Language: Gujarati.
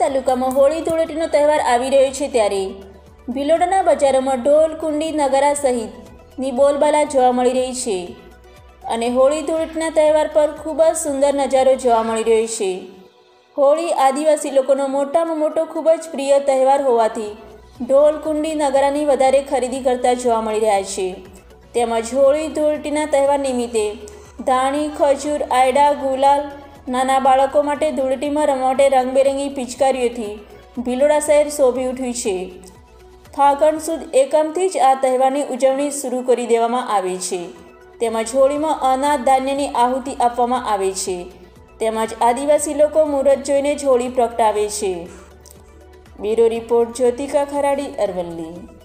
તાલુકામાં હોળી ધૂળેટીનો તહેવાર આવી રહ્યો છે ત્યારે ભિલોડાના બજારોમાં ઢોલ, કુંડી, નગારા સહિતની બોલબાલા જોવા મળી રહી છે અને હોળી ધૂળેટીના તહેવાર પર ખૂબ જ સુંદર નજારો જોવા મળી રહ્યો છે। હોળી આદિવાસી લોકોનો મોટામાં મોટો ખૂબ જ પ્રિય તહેવાર હોવાથી ઢોલ, કુંડી, નગારાની વધારે ખરીદી કરતા જોવા મળી રહ્યા છે। તેમજ હોળી ધૂળેટીના તહેવાર નિમિત્તે ધાણી, ખજૂર, આયડા, ગુલાલ, નાના બાળકો માટે ધૂળેટીમાં રમવા માટે રંગબેરંગી પિચકારીઓથી ભિલોડા શહેર શોભી ઉઠ્યું છે। ફાગણ સુદ એકમથી જ આ તહેવારની ઉજવણી શરૂ કરી દેવામાં આવે છે। તેમજ હોળીમાં અનાજ ધાન્યની આહુતિ આપવામાં આવે છે। તેમજ આદિવાસી લોકો મુહૂર્ત જોઈને જ હોળી પ્રગટાવે છે। Bureau report, Jyotika Kharadi, Aravalli.